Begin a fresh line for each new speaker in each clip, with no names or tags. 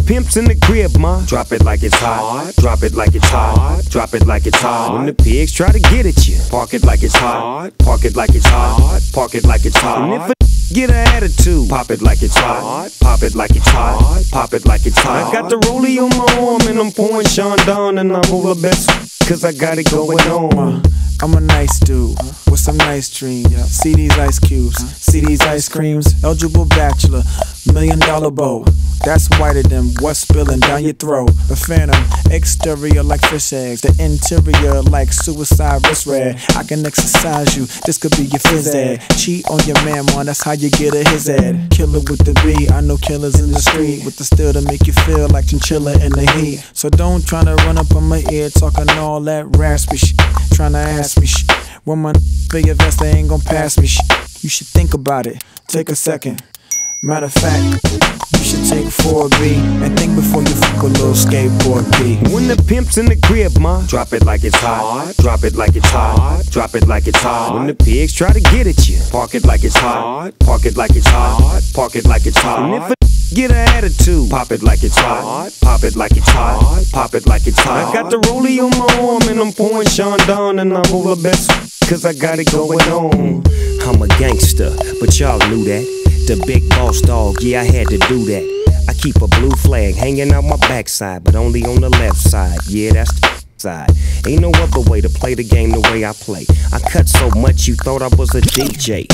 pimp's in the crib, ma, drop it like it's hot. Drop it like it's hot. Drop it like it's hot. When the pigs try to get at you, park it like it's hot. Park it like it's hot. Park it like it's hot. And if a get an attitude, pop it like it's hot. Pop it like it's hot. Pop it like it's hot. I got the rollie on my arm and I'm pouring Sean down and I'm all the best, cause I got it going on.
I'm a nice dude with some nice dreams. See these ice cubes, see these ice creams. Eligible bachelor, $1 million bow. That's whiter than what's spilling down your throat. The phantom, exterior like fish eggs, the interior like suicide wrist red. I can exercise you, this could be your phys ed. Cheat on your man, man, that's how you get a his ed. Killer with the B, I know killers in the street with the steel to make you feel like chinchilla in the heat. So don't tryna run up on my ear talking all that raspy shit, tryna ask me shit. When my big vest, they ain't gon' pass me shit. You should think about it, take a second. Matter of fact, you should take 4B and think before you fuck a little skateboard P.
When the pimp's in the crib, ma, drop it like it's hot. Drop it like it's hot. Drop it like it's hot. When the pigs try to get at you, park it like it's hot. Park it like it's hot. Park it like it's hot. And if a get an attitude, pop it like it's hot. Pop it like it's hot. Pop it like it's hot. I got the rollie on my arm and I'm pouring Sean down and I'm all the best, cause I got it going on. I'm a gangster, but y'all knew that. The big boss dog, yeah, I had to do that. I keep a blue flag hanging out my backside, but only on the left side. Yeah, that's the side. Ain't no other way to play the game the way I play. I cut so much you thought I was a DJ.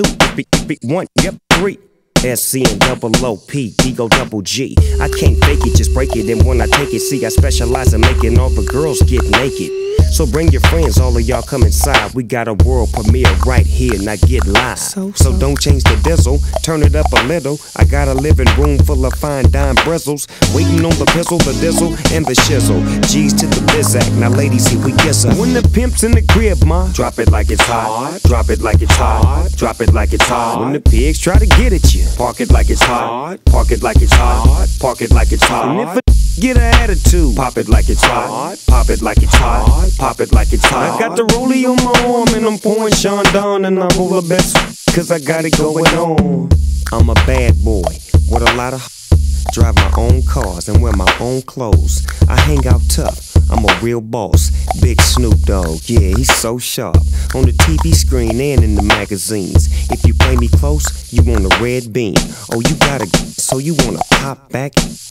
2, 1, yep, 3. SC and double OP, Digo double G. I can't fake it, just break it. And when I take it, see, I specialize in making all the girls get naked. So bring your friends, all of y'all come inside. We got a world premiere right here, now get live. So don't change the diesel, turn it up a little. I got a living room full of fine dime bristles, waiting on the pistol, the diesel, and the shizzle. G's to the bizac, now ladies, here we kiss her. When the pimp's in the crib, ma, drop it like it's hot. Drop it like it's hot. Drop it like it's hot. When the pigs try to get at you, park it like it's hot. Park it like it's hot. Park it like it's hot. And if a get an attitude, pop it like it's hot. Pop it like it's hot. Pop it like it's hot. I got the rollie on my arm and I'm pouring Sean down and I'm all the best, cause I got it going on. I'm a bad boy with a lot of drive my own cars and wear my own clothes. I hang out tough, I'm a real boss. Big Snoop Dogg, yeah, he's so sharp. On the TV screen and in the magazines. If you play me close, you want a red beam. Oh, you gotta, so you wanna pop back?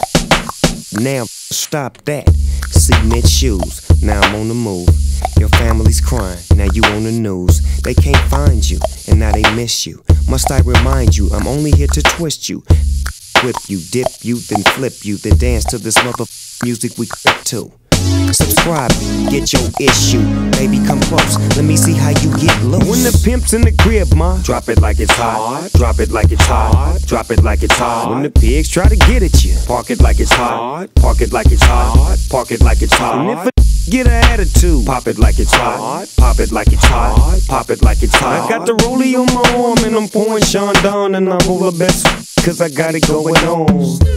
Now stop that. Cement shoes, now I'm on the move. Your family's crying, now you on the news. They can't find you, and now they miss you. Must I remind you, I'm only here to twist you, whip you, dip you, then flip you, then dance to this mother music we grip to. Subscribe, get your issue. Baby, come close, let me see how you get loose. When the pimp's in the crib, ma, drop it like it's hot. Drop it like it's hot. Drop it like it's hot. When the pigs try to get at you, park it like it's hot. Park it like it's hot. Park it like it's hot. And if a get an attitude, pop it like it's hot. Pop it like it's hot. Pop it like it's hot. I got the rollie on my arm and I'm pouring Sean down and I'm all the best, cause I got it going on.